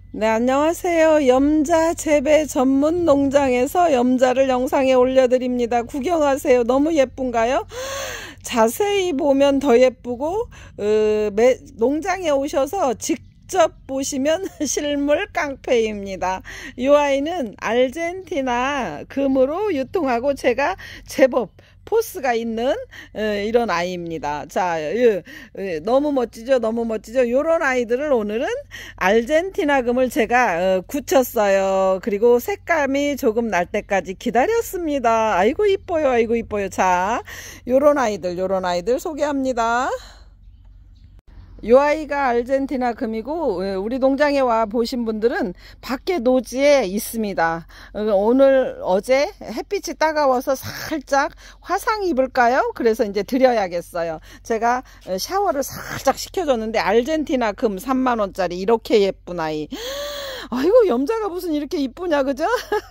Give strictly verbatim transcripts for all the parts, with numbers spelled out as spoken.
네, 안녕하세요. 염자 재배 전문 농장에서 염자를 영상에 올려드립니다. 구경하세요. 너무 예쁜가요? 자세히 보면 더 예쁘고 어, 매, 농장에 오셔서 직접 보시면 실물 깡패입니다. 이 아이는 아르헨티나 금으로 유통하고 제가 제법 포스가 있는 이런 아이입니다. 자, 너무 멋지죠? 너무 멋지죠? 이런 아이들을 오늘은 아르헨티나 금을 제가 굳혔어요. 그리고 색감이 조금 날 때까지 기다렸습니다. 아이고 이뻐요. 아이고 이뻐요. 자, 요런 아이들 요런 아이들 소개합니다. 이 아이가 아르헨티나 금이고 우리 농장에 와 보신 분들은 밖에 노지에 있습니다. 오늘 어제 햇빛이 따가워서 살짝 화상 입을까요? 그래서 이제 드려야겠어요. 제가 샤워를 살짝 시켜줬는데 아르헨티나 금 삼만 원짜리 이렇게 예쁜 아이. 아이고 염자가 무슨 이렇게 이쁘냐, 그죠?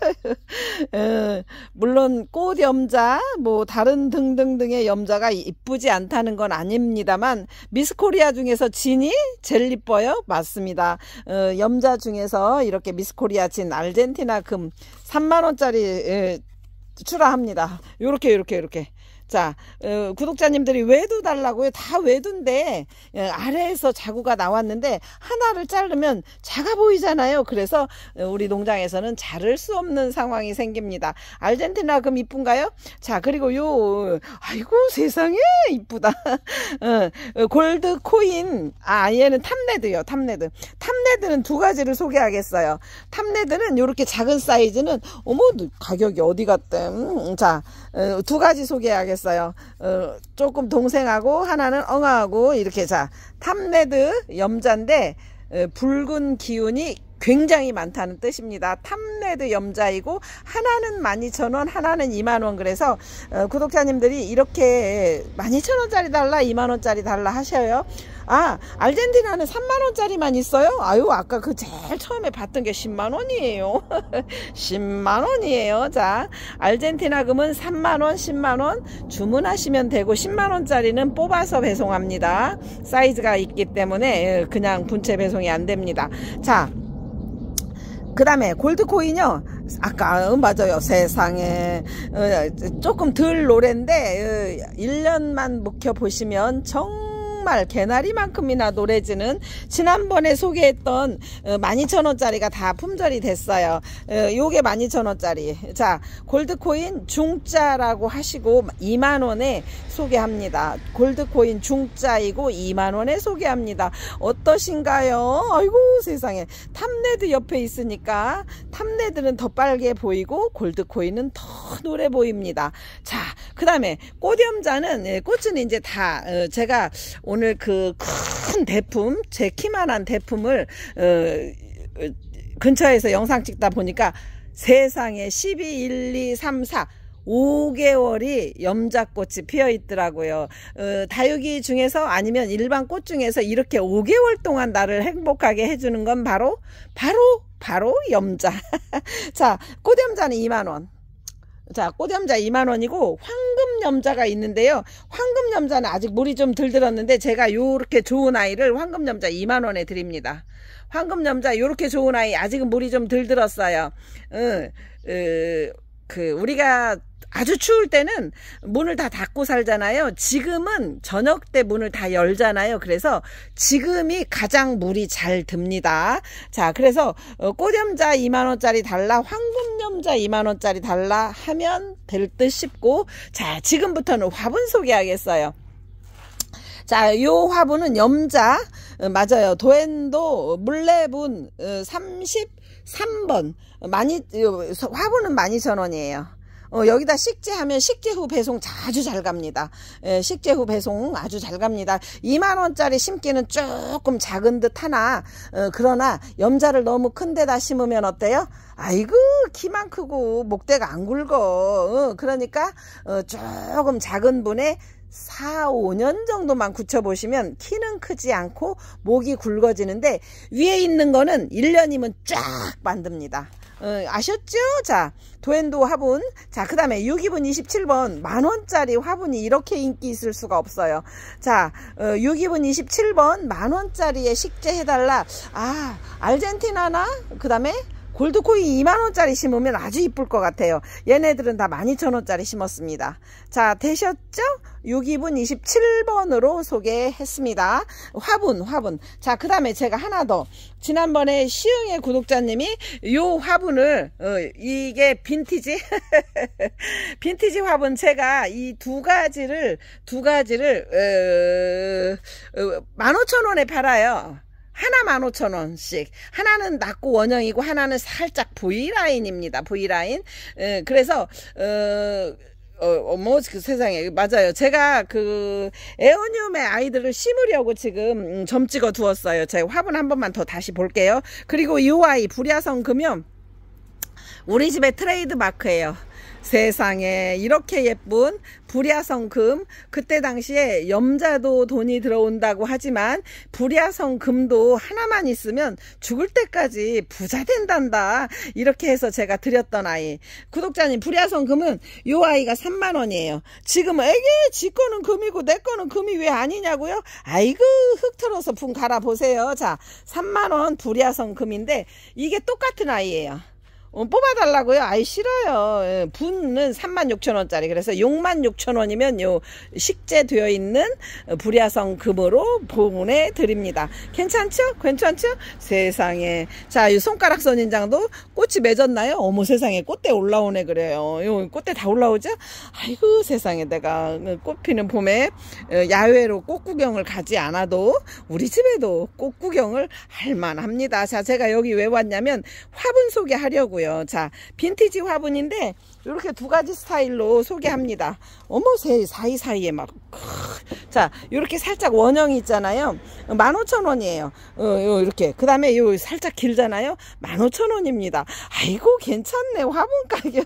에, 물론 꽃 염자 뭐 다른 등등등의 염자가 이쁘지 않다는 건 아닙니다만 미스코리아 중에서 진이 제일 이뻐요. 맞습니다. 어, 염자 중에서 이렇게 미스코리아 진 아르헨티나 금 삼만 원짜리 에, 출하합니다. 요렇게 요렇게 요렇게. 자, 어, 구독자님들이 외두 달라고요. 다 외두인데 어, 아래에서 자구가 나왔는데 하나를 자르면 작아 보이잖아요. 그래서 어, 우리 농장에서는 자를 수 없는 상황이 생깁니다. 아르헨티나 금 이쁜가요? 자, 그리고 요 아이고 세상에 이쁘다. 어, 골드 코인. 아, 얘는 탑레드요. 탑레드. 탑레드는 두 가지를 소개하겠어요. 탑레드는 요렇게 작은 사이즈는 어머 가격이 어디 갔대. 음, 자, 어, 두 가지 소개하겠습니다. 어, 조금 동생하고 하나는 엉아하고 이렇게. 자, 탑레드 염자인데 어, 붉은 기운이 굉장히 많다는 뜻입니다. 탑레드 염자이고 하나는 만 이천 원 하나는 이만 원. 그래서 어, 구독자님들이 이렇게 만 이천 원짜리 달라 이만 원짜리 달라 하셔요. 아, 아르헨티나는 삼만 원짜리만 있어요? 아유, 아까 그 제일 처음에 봤던 게 십만 원이에요. 십만 원이에요. 자, 아르헨티나 금은 삼만 원, 십만 원 주문하시면 되고 십만 원짜리는 뽑아서 배송합니다. 사이즈가 있기 때문에 그냥 분체 배송이 안 됩니다. 자, 그 다음에 골드코인요. 아까 어, 맞아요. 세상에 어, 조금 덜 노랜데 어, 일 년만 묵혀보시면 정말 정말 개나리만큼이나 노래지는 지난번에 소개했던 만 이천 원짜리가 다 품절이 됐어요. 요게 만 이천 원짜리. 자, 골드코인 중자라고 하시고 이만 원에 소개합니다. 골드코인 중자이고 이만 원에 소개합니다. 어떠신가요? 아이고 세상에. 탑레드 옆에 있으니까 탑레드는 더 빨개 보이고 골드코인은 더 노래 보입니다. 자, 그 다음에 꽃염자는 꽃은 이제 다 제가 오늘 그 큰 대품, 제 키만한 대품을 어, 근처에서 영상 찍다 보니까 세상에 십이, 일, 이, 삼, 사 오 개월이 염자꽃이 피어 있더라고요. 어, 다육이 중에서 아니면 일반 꽃 중에서 이렇게 오 개월 동안 나를 행복하게 해주는 건 바로 바로 바로 염자. 자, 꽃염자는 이만 원. 자, 꽃염자 이만 원이고 황금 염자가 있는데요. 황금 염자는 아직 물이 좀 덜 들었는데 제가 요렇게 좋은 아이를 황금 염자 이만 원에 드립니다. 황금 염자 요렇게 좋은 아이 아직은 물이 좀 덜 들었어요. 어, 어, 그 우리가 아주 추울 때는 문을 다 닫고 살잖아요. 지금은 저녁 때 문을 다 열잖아요. 그래서 지금이 가장 물이 잘 듭니다. 자, 그래서 꽃염자 이만 원짜리 달라, 황금염자 이만 원짜리 달라 하면 될 듯 싶고, 자, 지금부터는 화분 소개하겠어요. 자, 요 화분은 염자 맞아요. 도엔도 물레분 삼십삼 번 많이 화분은 만 이천 원이에요. 어, 여기다 식재하면 식재 후 배송 아주 잘 갑니다. 예, 식재 후 배송 아주 잘 갑니다. 이만 원짜리 심기는 조금 작은 듯 하나, 어, 그러나 염자를 너무 큰 데다 심으면 어때요? 아이고 키만 크고 목대가 안 굵어. 어, 그러니까 어, 조금 작은 분에 사, 오 년 정도만 굳혀보시면 키는 크지 않고 목이 굵어지는데 위에 있는 거는 일 년이면 쫙 만듭니다. 어, 아셨죠? 자, 도엔도 화분. 자, 그 다음에 육 이분 이십칠 번 만원짜리 화분이 이렇게 인기 있을 수가 없어요. 자, 어, 육 이분 이십칠 번 만원짜리에 식재 해달라. 아, 아르헨티나나? 그 다음에 골드코인 이만원짜리 심으면 아주 이쁠 것 같아요. 얘네들은 다 만 이천 원짜리 심었습니다. 자, 되셨죠? 육 이분 이십칠 번으로 소개했습니다. 화분, 화분. 자, 그 다음에 제가 하나 더. 지난번에 시흥의 구독자님이 요 화분을, 어, 이게 빈티지? 빈티지 화분 제가 이 두 가지를, 두 가지를, 어, 어, 만 오천 원에 팔아요. 하나 만 오천 원씩. 하나는 낮고 원형이고 하나는 살짝 V라인입니다. V라인. 에, 그래서 어, 어, 뭐, 그 세상에. 맞아요. 제가 그 에어늄의 아이들을 심으려고 지금 음, 점 찍어 두었어요. 제가 화분 한 번만 더 다시 볼게요. 그리고 이 아이 불야성 금연 우리 집의 트레이드 마크예요. 세상에 이렇게 예쁜 불야성 금. 그때 당시에 염자도 돈이 들어온다고 하지만 불야성 금도 하나만 있으면 죽을 때까지 부자 된단다. 이렇게 해서 제가 드렸던 아이. 구독자님, 불야성 금은 요 아이가 삼만 원이에요. 지금 에게 지 거는 금이고 내 거는 금이 왜 아니냐고요? 아이고 흙 털어서 붕 갈아보세요. 자, 삼만 원 불야성 금인데 이게 똑같은 아이예요. 어, 뽑아달라고요? 아이 싫어요. 분은 삼만 육천 원짜리. 그래서 육만 육천 원이면 요 식재되어 있는 불야성 금으로 보내드립니다. 괜찮죠? 괜찮죠? 세상에. 자, 이 손가락 선인장도 꽃이 맺었나요? 어머 세상에 꽃대 올라오네 그래요. 요 꽃대 다 올라오죠? 아이고 세상에, 내가 꽃 피는 봄에 야외로 꽃 구경을 가지 않아도 우리 집에도 꽃 구경을 할 만합니다. 자, 제가 여기 왜 왔냐면 화분 소개하려고 자, 빈티지 화분인데 이렇게 두 가지 스타일로 소개합니다. 어머 새 사이사이에 막. 자, 이렇게 살짝 원형이 있잖아요. 만 오천 원이에요. 어, 요 이렇게. 그 다음에 요 살짝 길잖아요. 만 오천 원입니다. 아이고 괜찮네 화분 가격.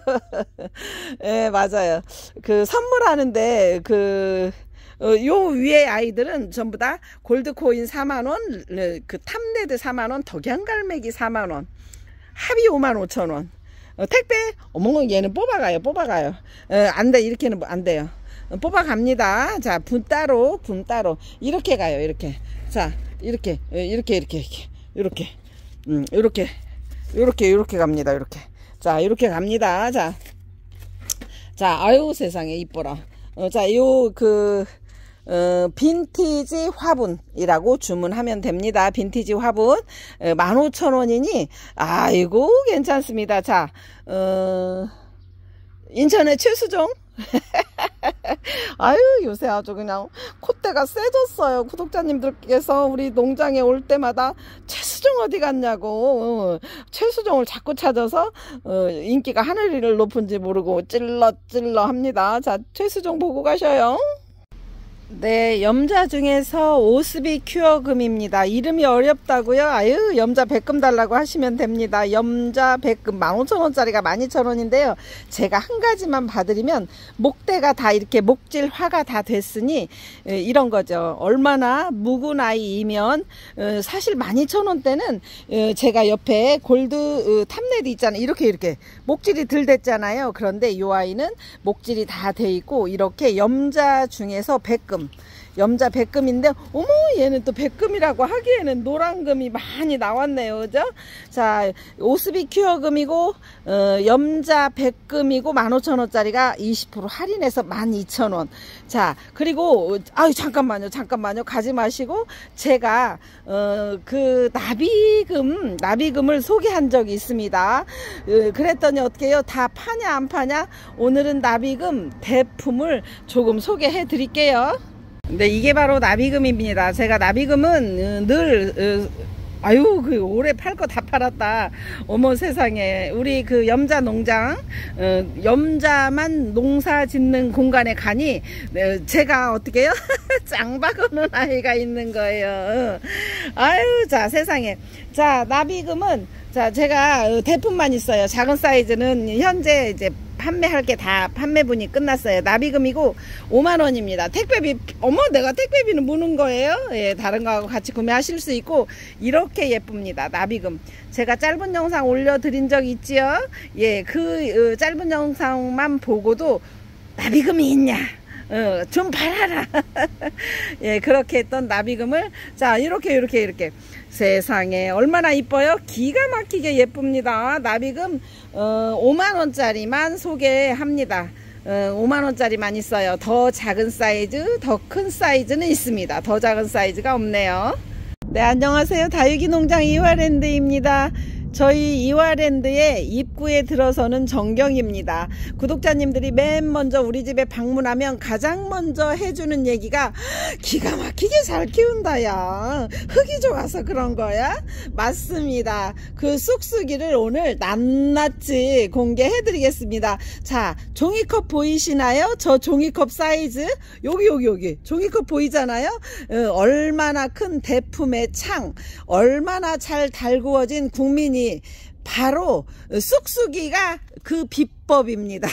예, 맞아요. 그 선물하는데 그 어, 요 위에 아이들은 전부 다 골드코인 사만 원, 그 탑레드 사만 원, 덕양갈매기 사만 원, 합이 오만 오천 원. 어, 택배, 어머, 얘는 뽑아가요, 뽑아가요. 어, 안 돼, 이렇게는 안 돼요. 어, 뽑아갑니다. 자, 분 따로, 분 따로. 이렇게 가요, 이렇게. 자, 이렇게, 이렇게, 이렇게, 이렇게, 이렇게. 음, 이렇게, 이렇게, 이렇게 갑니다, 이렇게. 자, 이렇게 갑니다. 자, 자, 아유, 세상에, 이뻐라. 어, 자, 요, 그, 어, 빈티지 화분이라고 주문하면 됩니다. 빈티지 화분 어, 만 오천 원이니 아이고 괜찮습니다. 자, 어, 인천의 최수종. 아유 요새 아주 그냥 콧대가 세졌어요. 구독자님들께서 우리 농장에 올 때마다 최수종 어디 갔냐고, 어, 최수종을 자꾸 찾아서 어, 인기가 하늘을 높은지 모르고 찔러 찔러 합니다. 자, 최수종 보고 가셔요. 네, 염자 중에서 오스비 큐어금입니다. 이름이 어렵다고요? 아유, 염자 백금 달라고 하시면 됩니다. 염자 백금 만 오천 원짜리가 만 이천 원인데요. 제가 한 가지만 봐드리면 목대가 다 이렇게 목질화가 다 됐으니 이런 거죠. 얼마나 묵은 아이이면 사실 만 이천 원대는 제가 옆에 골드 탑레드 있잖아요. 이렇게 이렇게 목질이 덜 됐잖아요. 그런데 이 아이는 목질이 다 돼 있고 이렇게 염자 중에서 백금, 염자 백금인데 어머 얘는 또 백금이라고 하기에는 노란금이 많이 나왔네요. 그죠? 자, 오스비 큐어금이고 어, 염자 백금이고 만 오천 원짜리가 이십 퍼센트 할인해서 만 이천 원. 자, 그리고 아유 잠깐만요 잠깐만요 가지 마시고 제가 어, 그 나비금 나비금을 소개한 적이 있습니다. 어, 그랬더니 어떻게 해요? 다 파냐 안 파냐? 오늘은 나비금 대품을 조금 소개해 드릴게요. 근데 이게 바로 나비금입니다. 제가 나비금은 늘 아유 그 올해 팔 거 다 팔았다. 어머 세상에, 우리 그 염자 농장 어, 염자만 농사 짓는 공간에 가니 어, 제가 어떻게 해요? 짱박오는 아이가 있는 거예요. 아유 자 세상에. 자, 나비금은 자 제가 대품만 있어요. 작은 사이즈는 현재 이제 판매할 게 다 판매분이 끝났어요. 나비금이고 오만 원입니다. 택배비, 어머, 내가 택배비는 무는 거예요? 예, 다른 거하고 같이 구매하실 수 있고, 이렇게 예쁩니다. 나비금. 제가 짧은 영상 올려드린 적 있지요? 예, 그 어, 짧은 영상만 보고도 나비금이 있냐? 어, 좀 팔아라. 예, 그렇게 했던 나비금을, 자, 이렇게, 이렇게, 이렇게. 세상에, 얼마나 이뻐요? 기가 막히게 예쁩니다. 나비금, 어, 오만 원짜리만 소개합니다. 어, 오만 원짜리만 있어요. 더 작은 사이즈, 더 큰 사이즈는 있습니다. 더 작은 사이즈가 없네요. 네, 안녕하세요. 다육이 농장 이화랜드입니다. 저희 이화랜드의 입구에 들어서는 정경입니다. 구독자님들이 맨 먼저 우리 집에 방문하면 가장 먼저 해주는 얘기가 기가 막히게 잘 키운다 야, 흙이 좋아서 그런 거야? 맞습니다. 그 쑥쑥이를 오늘 낱낱이 공개해 드리겠습니다. 자, 종이컵 보이시나요? 저 종이컵 사이즈 여기 여기 여기 종이컵 보이잖아요. 어, 얼마나 큰 대품의 창, 얼마나 잘 달구어진 국민이 바로 쑥쑥이가 그 비법입니다.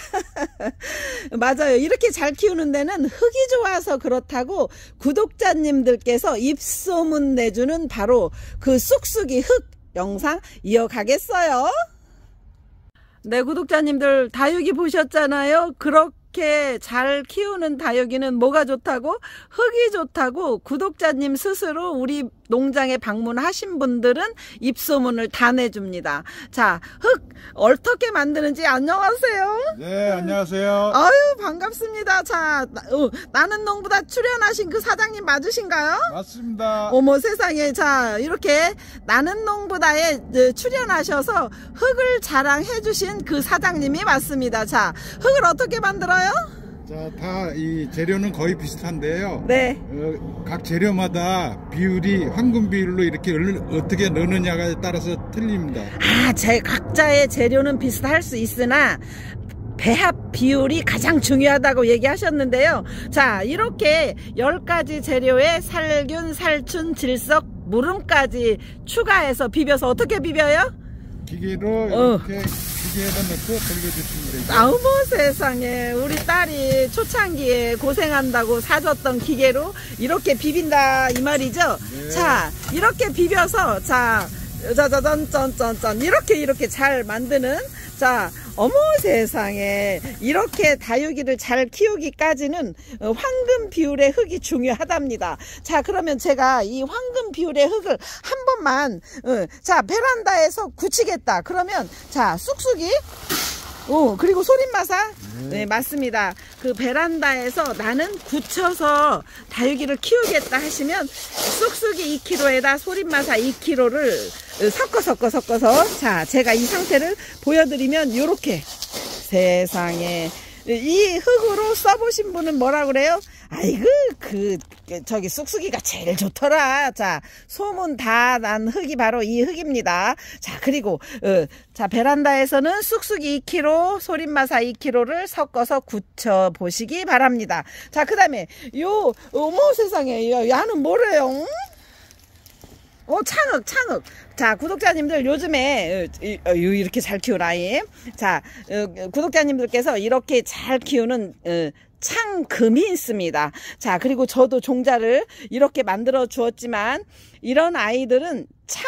맞아요. 이렇게 잘 키우는 데는 흙이 좋아서 그렇다고 구독자님들께서 입소문 내주는 바로 그 쑥쑥이 흙 영상 이어가겠어요. 네, 구독자님들 다육이 보셨잖아요. 그렇게 이렇게 잘 키우는 다육이는 뭐가 좋다고? 흙이 좋다고 구독자님 스스로 우리 농장에 방문하신 분들은 입소문을 다 내줍니다. 자, 흙 어떻게 만드는지. 안녕하세요. 네, 안녕하세요. 아유, 반갑습니다. 자, 어, 나는 농부다 출연하신 그 사장님 맞으신가요? 맞습니다. 어머 세상에. 자, 이렇게 나는 농부다에 출연하셔서 흙을 자랑해 주신 그 사장님이 맞습니다. 자, 흙을 어떻게 만들어요? 자, 다 이 재료는 거의 비슷한데요. 네. 어, 각 재료마다 비율이 황금 비율로 이렇게 어떻게 넣느냐에 따라서 틀립니다. 아, 제 각자의 재료는 비슷할 수 있으나 배합 비율이 가장 중요하다고 얘기하셨는데요. 자, 이렇게 열 가지 재료에 살균, 살춘, 질석, 무름까지 추가해서 비벼서 어떻게 비벼요? 기계로 어. 이렇게 기계에다 넣고 돌려주시면 되죠. 아우머 세상에, 우리 딸이 초창기에 고생한다고 사줬던 기계로 이렇게 비빈다 이 말이죠. 네. 자, 이렇게 비벼서 자, 짜자잔 짠짠짠 이렇게 이렇게 잘 만드는, 자, 어머 세상에, 이렇게 다육이를 잘 키우기까지는 황금 비율의 흙이 중요하답니다. 자, 그러면 제가 이 황금 비율의 흙을 한 번만 어, 자, 베란다에서 굳히겠다 그러면, 자, 쑥쑥이, 오, 그리고 소림마사. 네. 네, 맞습니다. 그 베란다에서 나는 굳혀서 다육이를 키우겠다 하시면 쑥쑥이 이 킬로그램에다 소림마사 이 킬로그램를 섞어 섞어 섞어서, 자, 제가 이 상태를 보여드리면 요렇게, 세상에, 이 흙으로 써보신 분은 뭐라 그래요? 아이고, 그 저기 쑥쑥이가 제일 좋더라. 자, 소문 다 난 흙이 바로 이 흙입니다. 자, 그리고 어, 자, 베란다에서는 쑥쑥이 이 킬로그램, 소림마사 이 킬로그램를 섞어서 굳혀 보시기 바랍니다. 자, 그 다음에 요, 어머 세상에, 야, 야는 뭐래요? 어, 창흙, 창흙. 자, 구독자님들 요즘에 어, 이렇게 잘 키우는 아이. 자, 어, 구독자님들께서 이렇게 잘 키우는 어, 창금이 있습니다. 자, 그리고 저도 종자를 이렇게 만들어 주었지만 이런 아이들은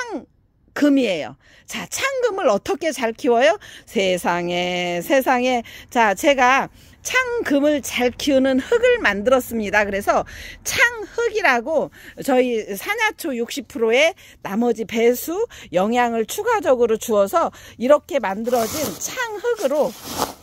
창금이에요. 자, 창금을 어떻게 잘 키워요? 세상에, 세상에. 자, 제가 창금을 잘 키우는 흙을 만들었습니다. 그래서 창흙이라고 저희 산야초 육십 퍼센트의 나머지 배수 영양을 추가적으로 주어서 이렇게 만들어진 창흙으로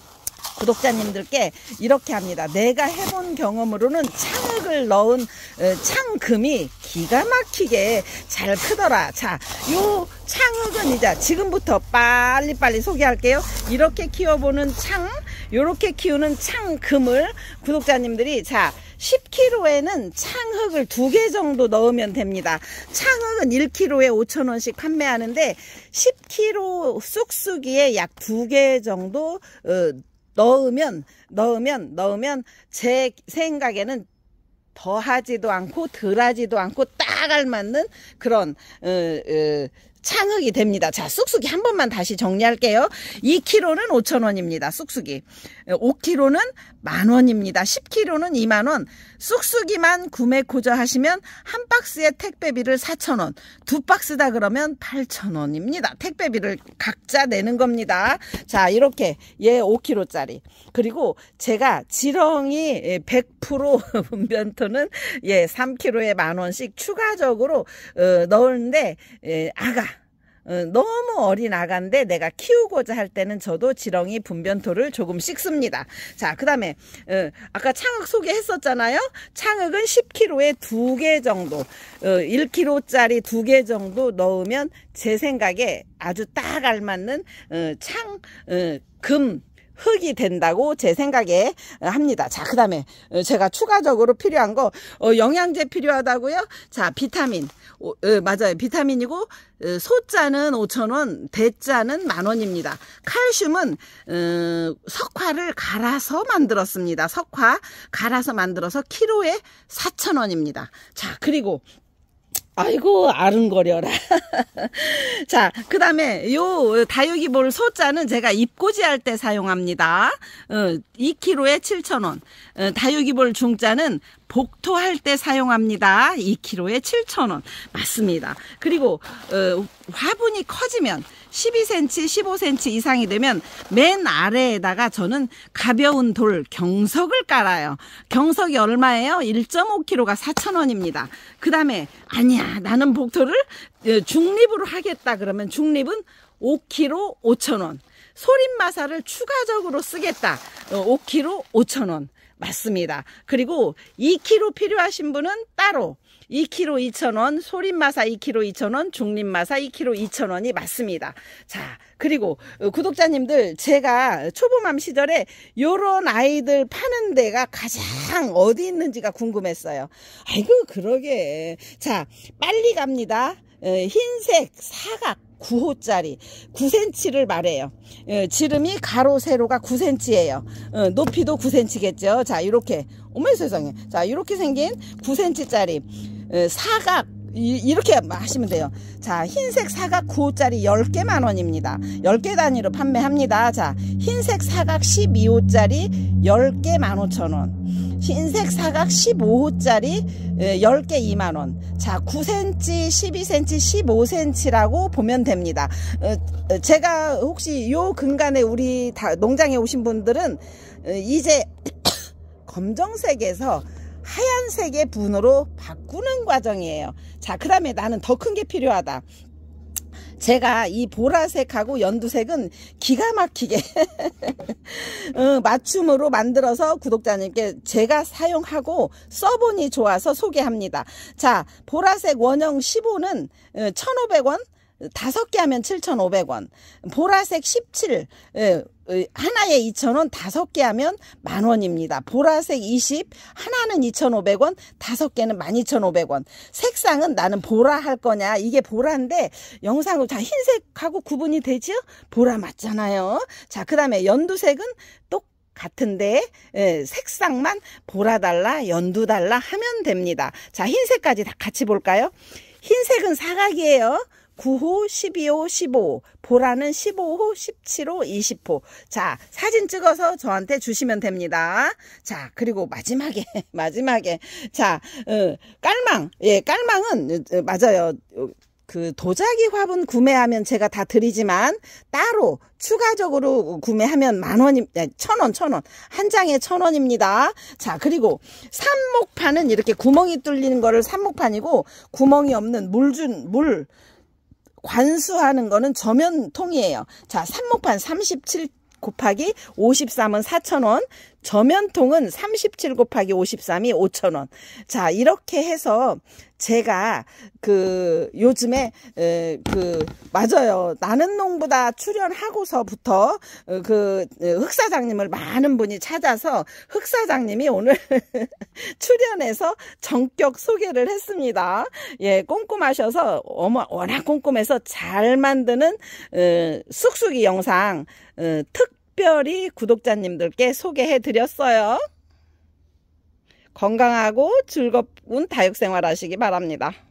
구독자님들께 이렇게 합니다. 내가 해본 경험으로는 창흙을 넣은 창금이 기가 막히게 잘 크더라. 자, 요 창흙은 이제 지금부터 빨리빨리 소개할게요. 이렇게 키워보는 창, 요렇게 키우는 창금을 구독자님들이, 자, 십 킬로그램에는 창흙을 두 개 정도 넣으면 됩니다. 창흙은 일 킬로그램에 오천 원씩 판매하는데 십 킬로그램 쑥쑥이에 약 두 개 정도 어, 넣으면 넣으면 넣으면 제 생각에는 더하지도 않고 덜하지도 않고 딱 알맞는 그런 어, 어, 창흑이 됩니다. 자, 쑥쑥이 한 번만 다시 정리할게요. 이 킬로그램는 오천 원입니다. 쑥쑥이. 오 킬로그램는 만 원입니다. 십 킬로그램는 이만 원. 쑥쑥이만 구매 고자 하시면 한 박스에 택배비를 사천 원. 두 박스다 그러면 팔천 원입니다. 택배비를 각자 내는 겁니다. 자, 이렇게 얘 오 킬로그램짜리. 그리고 제가 지렁이 백 퍼센트 분변토는 예, 삼 킬로그램에 만 원씩 추가적으로 어, 넣었는데 예, 아가 어, 너무 어린 아가인데 내가 키우고자 할 때는 저도 지렁이 분변토를 조금씩 씁니다. 자, 그 다음에 어, 아까 창흑 소개했었잖아요. 창흑은 십 킬로그램에 두 개 정도 어, 일 킬로그램짜리 두 개 정도 넣으면 제 생각에 아주 딱 알맞는 어, 창, 어, 금 흙이 된다고 제 생각에 합니다. 자, 그 다음에 제가 추가적으로 필요한 거 어, 영양제 필요하다고요? 자, 비타민 어, 어, 맞아요. 비타민이고 어, 소자는 오천 원, 대자는 만 원입니다. 칼슘은 어, 석화를 갈아서 만들었습니다. 석화 갈아서 만들어서 키로에 사천 원입니다. 자, 그리고 아이고 아른거려라. 자, 그 다음에 요 다육이볼 소자는 제가 입고지 할 때 사용합니다. 어, 이 킬로그램에 칠천 원. 어, 다육이볼 중자는 복토할 때 사용합니다. 이 킬로그램에 칠천 원. 맞습니다. 그리고 어, 화분이 커지면 십이 센티미터, 십오 센티미터 이상이 되면 맨 아래에다가 저는 가벼운 돌 경석을 깔아요. 경석이 얼마예요? 일 점 오 킬로그램가 사천 원입니다. 그 다음에 아니야 나는 복토를 중립으로 하겠다 그러면 중립은 오 킬로그램 오천 원. 소림마사를 추가적으로 쓰겠다. 오 킬로그램 오천 원. 맞습니다. 그리고 이 킬로그램 필요하신 분은 따로 이 킬로그램 이천 원, 소림마사 이 킬로그램 이천 원, 중립마사 이 킬로그램 이천 원이 맞습니다. 자, 그리고 구독자님들 제가 초보맘 시절에 요런 아이들 파는 데가 가장 어디 있는지가 궁금했어요. 아이고 그러게. 자, 빨리 갑니다. 흰색 사각 구 호짜리 구 센티미터를 말해요. 예, 지름이 가로 세로가 구 센티미터예요. 어, 높이도 구 센티미터겠죠. 자, 이렇게 어머 세상에. 자, 이렇게 생긴 구 센티미터짜리 어, 사각 이, 이렇게 하시면 돼요. 자, 흰색 사각 구 호짜리 열 개 만 원입니다. 열 개 단위로 판매합니다. 자, 흰색 사각 십이 호짜리 열 개 만 오천 원. 흰색 사각 십오 호짜리 열 개 이만 원. 자, 구 센티미터, 십이 센티미터, 십오 센티미터라고 보면 됩니다. 어, 제가 혹시 요 근간에 우리 다 농장에 오신 분들은 이제 검정색에서 하얀색의 분으로 바꾸는 과정이에요. 자, 그 다음에 나는 더 큰 게 필요하다. 제가 이 보라색하고 연두색은 기가 막히게 어, 맞춤으로 만들어서 구독자님께 제가 사용하고 써보니 좋아서 소개합니다. 자, 보라색 원형 십오는 천오백 원, 다섯 개 하면 칠천오백 원. 보라색 십칠 하나에 이천 원, 다섯 개 하면 만 원입니다. 보라색 이십 하나는 이천오백 원, 다섯 개는 만 이천오백 원. 색상은 나는 보라 할 거냐, 이게 보라인데 영상으로 다 흰색하고 구분이 되죠? 보라 맞잖아요. 자, 그 다음에 연두색은 똑 같은데 예, 색상만 보라 달라 연두 달라 하면 됩니다. 자, 흰색까지 다 같이 볼까요? 흰색은 사각이에요. 구 호, 십이 호, 십오 호. 보라는 십오 호, 십칠 호, 이십 호. 자, 사진 찍어서 저한테 주시면 됩니다. 자, 그리고 마지막에, 마지막에. 자, 어, 깔망. 예, 깔망은, 어, 맞아요. 그 도자기 화분 구매하면 제가 다 드리지만 따로 추가적으로 구매하면 만 원이 천 원, 천 원. 한 장에 천 원입니다. 자, 그리고 삽목판은 이렇게 구멍이 뚫리는 거를 삽목판이고 구멍이 없는 물준 물 관수하는 거는 저면통이에요. 자, 삽목판 삼십칠 곱하기 오십삼은 사천 원, 저면통은 삼십칠 곱하기 오십삼이 오천 원. 자, 이렇게 해서 제가 그 요즘에 에, 그 맞아요. 나는 농부다 출연하고서부터 그 흑사장님을 많은 분이 찾아서 흑사장님이 오늘 출연해서 전격 소개를 했습니다. 예, 꼼꼼하셔서 어머 워낙 꼼꼼해서 잘 만드는 에, 쑥쑥이 영상 에, 특별히 구독자님들께 소개해 드렸어요. 건강하고 즐거운 다육생활 하시기 바랍니다.